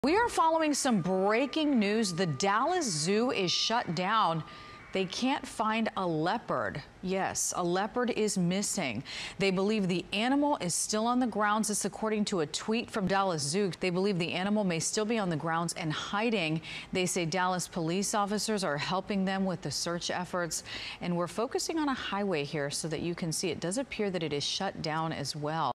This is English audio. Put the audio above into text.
We are following some breaking news. The Dallas Zoo is shut down. They can't find a leopard. Yes, a leopard is missing. They believe the animal is still on the grounds. This according to a tweet from Dallas Zoo. They believe the animal may still be on the grounds and hiding. They say Dallas police officers are helping them with the search efforts. And we're focusing on a highway here so that you can see it does appear that it is shut down as well.